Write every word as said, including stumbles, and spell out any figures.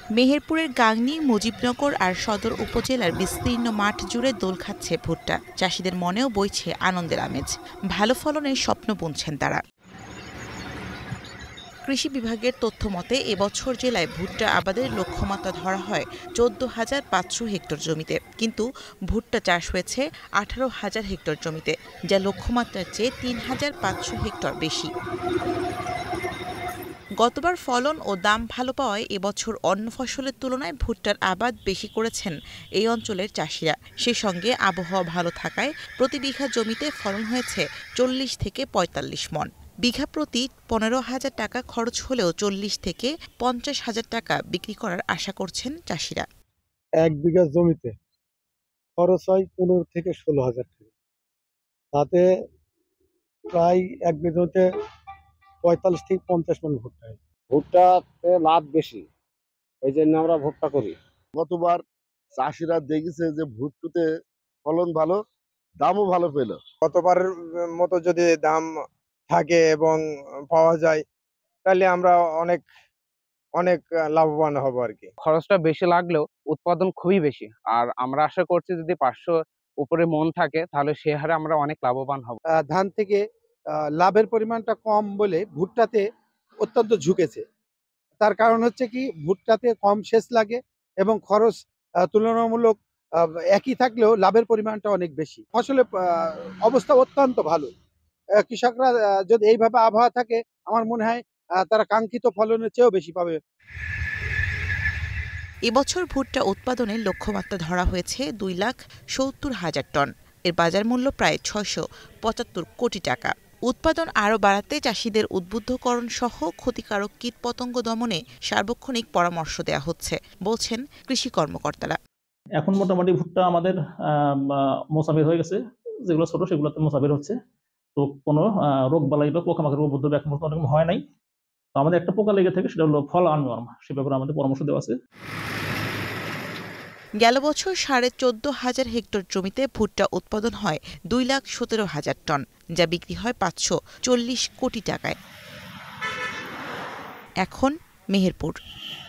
মেহেরপুরের গাংনী, মুজিবনগর আর সদর উপজেলার বিস্তীর্ণ মাঠ জুড়ে দোল খাচ্ছে ভুট্টা। চাষিদের মনেও বইছে আনন্দের আমেজ। ভালো ফলনের স্বপ্ন বুনছেন তারা। কৃষি বিভাগের তথ্য মতে এবছর জেলায় ভুট্টা আবাদের লক্ষ্যমাত্রা ধরা হয় চোদ্দ হাজার পাঁচশো হেক্টর জমিতে, কিন্তু ভুট্টা চাষ হয়েছে আঠারো হাজার হেক্টর জমিতে, যা লক্ষ্যমাত্রার চেয়ে তিন হাজার পাঁচশো হেক্টর বেশি। গতবার ফলন ও দাম ভালো পাওয়ায় এবছর অন্য ফসলের তুলনায় ভুট্টার আবাদ বেশি করেছেন এই অঞ্চলের চাষিরা। সে সঙ্গে আবহাওয়া ভালো থাকায় প্রতি বিঘা জমিতে ফলন হয়েছে চল্লিশ থেকে পঁয়তাল্লিশ মণ। বিঘা প্রতি পনেরো হাজার টাকা খরচ হলেও চল্লিশ থেকে পঞ্চাশ হাজার টাকা বিক্রি করার আশা করছেন চাষিরা। এক বিঘা জমিতে খরচ হয় পনেরো থেকে ষোলো হাজার টাকা, তাতে প্রায় এক বিঘা জমিতে পঁয়তাল্লিশ থেকে পঞ্চাশ মণ ভুট্টা হয়। ভুট্টাতে লাভ বেশি, এই জন্য আমরা ভুট্টা করি। গতবার চাষিরা দেখেছে যে ভুট্টুতে ফলন ভালো, দামও ভালো পেল। গতবারের মতো যদি দাম থাকে এবং পাওয়া যায় তাহলে আমরা অনেক অনেক লাভবান হব আর কি। খরচটা বেশি লাগলেও উৎপাদন খুবই বেশি, আর আমরা আশা করছি যদি পাঁচশো উপরে মন থাকে তাহলে সে হারে আমরা অনেক লাভবান হব। ধান থেকে লাভের পরিমাণটা কম বলে ভুট্টাতে অত্যন্ত ঝুঁকেছে। তার কারণ হচ্ছে কি, ভুট্টাতে কম সেচ লাগে এবং খরচ তুলনামূলক একই থাকলেও লাভের পরিমাণটা অনেক বেশি। ফসলে অবস্থা অত্যন্ত ভালো। কৃষকরা যদি এইভাবে আবহাওয়া থাকে, আমার মনে হয় তারা কাঙ্ক্ষিত ফলনের চেয়েও বেশি পাবে। এবছর ভুট্টা উৎপাদনের লক্ষ্যমাত্রা ধরা হয়েছে দুই লাখ সত্তর হাজার টন। এর বাজার মূল্য প্রায় ছয়শো পঁচাত্তর কোটি টাকা। উৎপাদন আরও বাড়াতে চাষিদের উদ্বুদ্ধকরণ সহ ক্ষতিকারক কীটপতঙ্গ দমনে সার্বক্ষণিক পরামর্শ দেওয়া হচ্ছে, বলছেন কৃষি কর্মকর্তারা। এখন মোটামুটি ভুট্টা আমাদের মোসাবের হয়ে গেছে, যেগুলো ছোট সেগুলোতে মোসাবের হচ্ছে। তো কোনো রোগ বালাই বা পোকামাকড়ের উপদ্রব এখন অনেক হয় নাই। তো আমাদের একটা পোকা লেগে থাকে, সেটা হলো ফল আর্মিওয়ার্ম, সে ব্যাপারে আমাদের পরামর্শ দেওয়া আছে। গেল বছর সাড়ে চোদ্দ হাজার হেক্টর জমিতে ভুট্টা উৎপাদন হয় দুই লাখ সতেরো হাজার টন, যা বিক্রি হয় পাঁচশো চল্লিশ কোটি টাকায়। এখন মেহেরপুর।